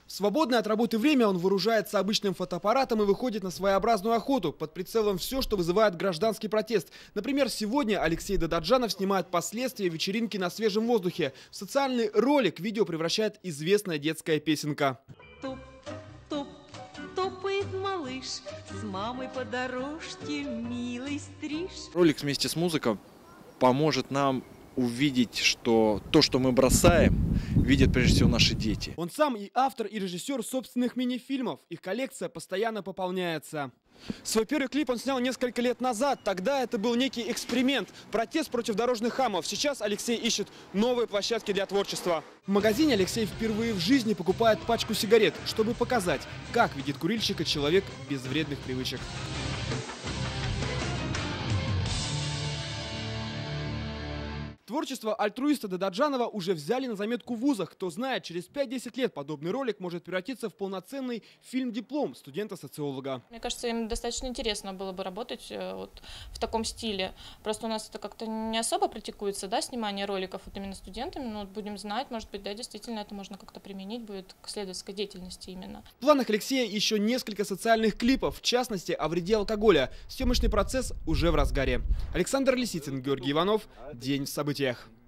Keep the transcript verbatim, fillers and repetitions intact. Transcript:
В свободное от работы время он вооружается обычным фотоаппаратом и выходит на своеобразную охоту. Под прицелом все, что вызывает гражданский протест. Например, сегодня Алексей Дададжанов снимает последствия вечеринки на свежем воздухе. В социальный ролик видео превращает известная детская песенка. Топ, топ, топает малыш с мамой по дорожке, милый стриж. Ролик вместе с музыкой поможет нам увидеть, что то, что мы бросаем, видят прежде всего наши дети. Он сам и автор, и режиссер собственных мини-фильмов. Их коллекция постоянно пополняется. Свой первый клип он снял несколько лет назад. Тогда это был некий эксперимент. Протест против дорожных хамов. Сейчас Алексей ищет новые площадки для творчества. В магазине Алексей впервые в жизни покупает пачку сигарет, чтобы показать, как видит курильщика человек без вредных привычек. Творчество альтруиста Дададжанова уже взяли на заметку в вузах. Кто знает, через пять-десять лет подобный ролик может превратиться в полноценный фильм-диплом студента-социолога. Мне кажется, им достаточно интересно было бы работать вот в таком стиле. Просто у нас это как-то не особо практикуется, да, снимание роликов вот именно студентами. Но вот будем знать, может быть, да, действительно это можно как-то применить будет к исследовательской деятельности именно. В планах Алексея еще несколько социальных клипов, в частности, о вреде алкоголя. Съемочный процесс уже в разгаре. Александр Лисицын, Георгий Иванов. День в событиях.